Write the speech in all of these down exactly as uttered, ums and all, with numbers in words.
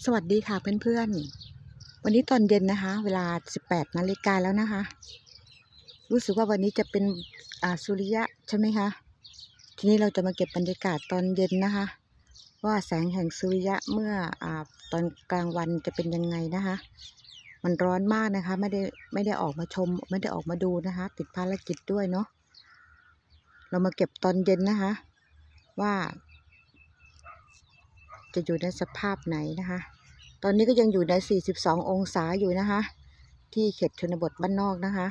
วัสดีค่ะเพื่อนๆวันนี้ตอนเย็นนะคะเวลาสิบแปดนาฬิกาแล้วนะคะรู้สึกว่าวันนี้จะเป็นอ่าสุริยะใช่ไหมคะทีนี้เราจะมาเก็บบรรยากาศตอนเย็นนะคะว่าแสงแห่งสุริยะเมื่ออ่าตอนกลางวันจะเป็นยังไงนะคะมันร้อนมากนะคะไม่ได้ไม่ได้ออกมาชมไม่ได้ออกมาดูนะคะติดภารกิจด้วยเนาะเรามาเก็บตอนเย็นนะคะว่าจะอยู่ในสภาพไหนนะคะตอนนี้ก็ยังอยู่ในสี่สิบสององศาอยู่นะคะที่เขตชนบทบ้านนอกนะคะ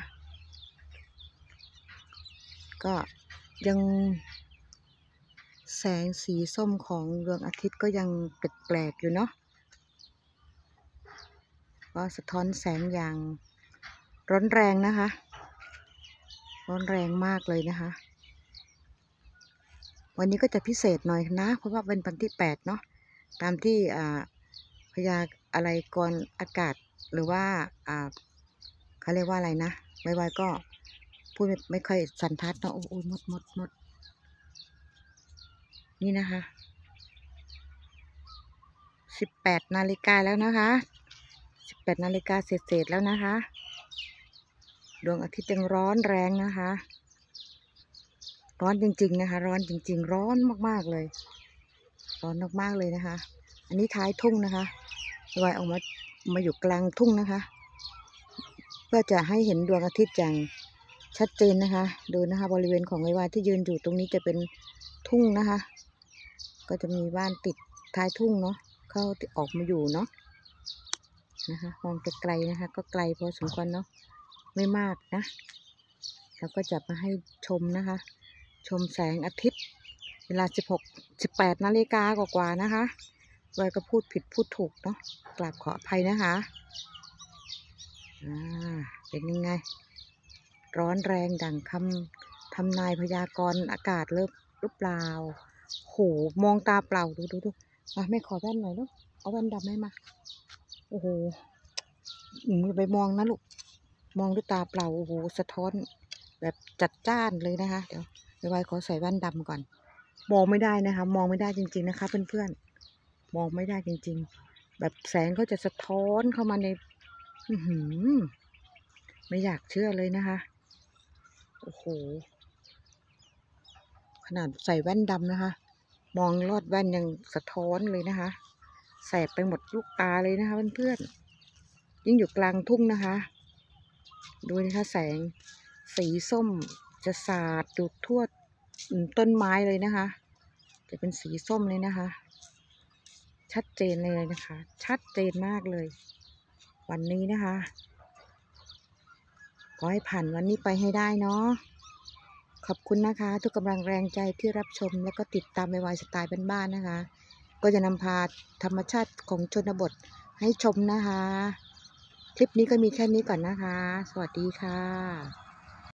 ก็ยังแสงสีส้มของดวงอาทิตย์ก็ยังแปลกๆอยู่เนาะก็สะท้อนแสงอย่างร้อนแรงนะคะร้อนแรงมากเลยนะคะวันนี้ก็จะพิเศษหน่อยนะเพราะว่าเป็นวันที่แปดเนาะตามที่อ่าพยาอะไรก่อนอากาศหรือว่าอ่าเขาเรียกว่าอะไรนะไวๆก็พูดไม่ค่อยสันทัดเนาะโอ้ยหมดหมดหมดนี่นะคะสิบแปดนาฬิกาแล้วนะคะสิบแปดนาฬิกาเศษๆแล้วนะคะดวงอาทิตย์ยังร้อนแรงนะคะร้อนจริงๆนะคะร้อนจริงๆร้อนมากๆเลยร้อนมากๆเลยนะคะอันนี้ท้ายทุ่งนะคะไวออกมามาอยู่กลางทุ่งนะคะเพื่อจะให้เห็นดวงอาทิตย์อย่างชัดเจนนะคะดูนะคะบริเวณของไวๆที่ยืนอยู่ตรงนี้จะเป็นทุ่งนะคะก็จะมีบ้านติดท้ายทุ่งเนาะเข้าออกมาอยู่เนาะนะคะมองไกลๆนะคะก็ไกลพอสมควรเนาะไม่มากนะแล้วก็จะมาให้ชมนะคะชมแสงอาทิตย์เวลาสิบหก สิบแปดนาฬิกากว่าๆนะคะไว้ก็พูดผิดพูดถูกเนาะกราบขออภัยนะคะอ่าเป็นยังไงร้อนแรงดั่งคำทำนายพยากรณ์อากาศเริ่มหรือเปล่าโหมองตาเปล่าดูดูดูมาไม่ขอแว่นหน่อยลูกเอาแว่นดำให้มาโอ้โหอืมไปมองนะลูกมองด้วยตาเปล่าโอ้โหสะท้อนแบบจัดจ้านเลยนะคะเดี๋ยวไปไว้ขอใส่แว่นดำก่อนมองไม่ได้นะคะมองไม่ได้จริงๆนะคะเพื่อนๆมองไม่ได้จริงๆแบบแสงก็จะสะท้อนเข้ามาในอือหือไม่อยากเชื่อเลยนะคะโอ้โหขนาดใส่แว่นดำนะคะมองลอดแว่นยังสะท้อนเลยนะคะแสบไปหมดลูกตาเลยนะคะเพื่อนๆยิ่งอยู่กลางทุ่งนะคะดูนะคะแสงสีส้มจะสาดดูทั่วต้นไม้เลยนะคะจะเป็นสีส้มเลยนะคะชัดเจนเลยนะคะชัดเจนมากเลยวันนี้นะคะขอให้ผ่านวันนี้ไปให้ได้เนาะขอบคุณนะคะทุกกำลังแรงใจที่รับชมและก็ติดตามไวไวสไตล์บ้านๆนะคะก็จะนำพาธรรมชาติของชนบทให้ชมนะคะคลิปนี้ก็มีแค่นี้ก่อนนะคะสวัสดีค่ะ